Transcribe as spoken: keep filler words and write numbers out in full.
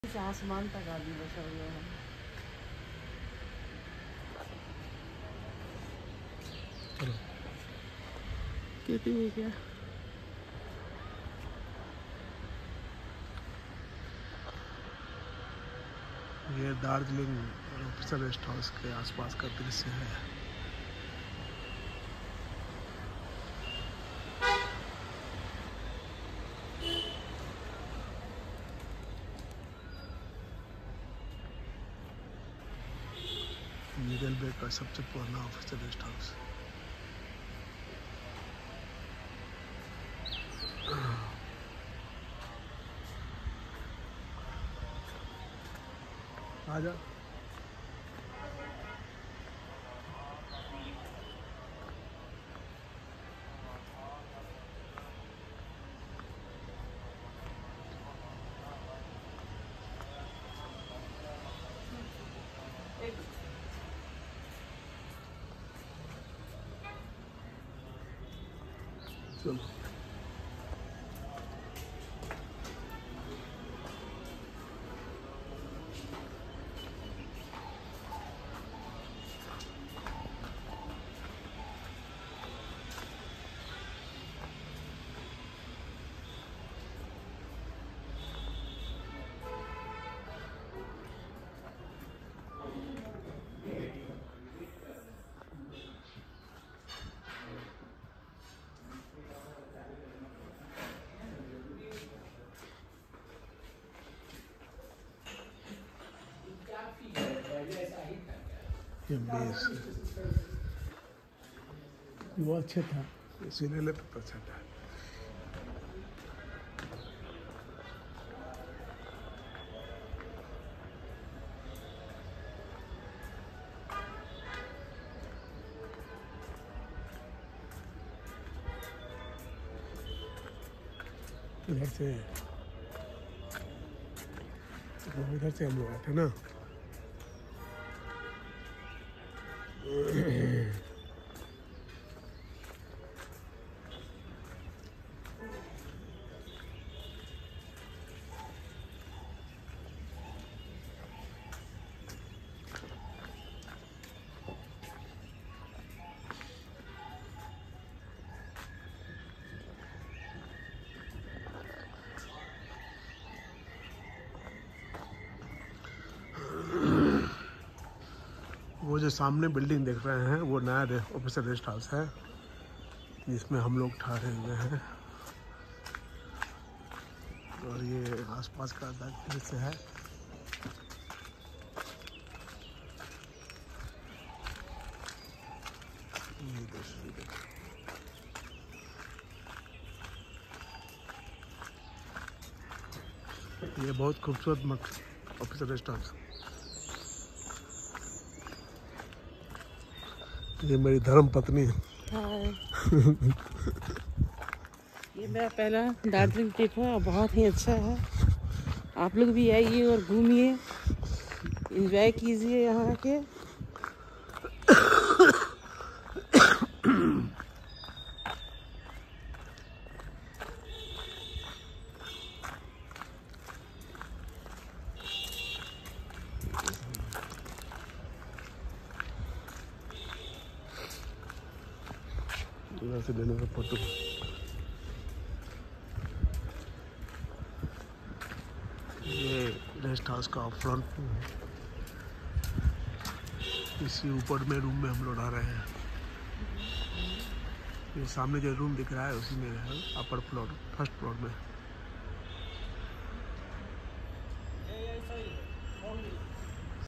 आसमान तक आदमी बसा हुआ है। चलो कहती है क्या? ये दार्जिलिंग ऑफिसर रेस्ट हाउस के आसपास का दृश्य है। रेलवे का सबसे पुराना ऑफिसर रेस्ट हाउस। आजा चलो ये बेस वो अच्छा था, इसीलिए ले तो अच्छा था। इधर से इधर से हम लोग आए थे ना। वो जो सामने बिल्डिंग देख रहे हैं वो नया ऑफिसर रेस्ट हाउस है, जिसमें हम लोग ठहरे हुए हैं। और ये आसपास का दृश्य है। ये बहुत खूबसूरत ऑफिसर रेस्ट हाउस। ये मेरी धर्म पत्नी है। ये मेरा पहला दार्जिलिंग ट्रिप है और बहुत ही अच्छा है। आप लोग भी आइए और घूमिए, एंजॉय कीजिए यहाँ के। से लेने का फोटो। ये रेस्ट हाउस का फ्रंट इसी ऊपर में रूम में हम लोग रह रहे हैं। ये सामने जो रूम दिख रहा है उसी में है, अपर फ्लोर फर्स्ट फ्लोर में।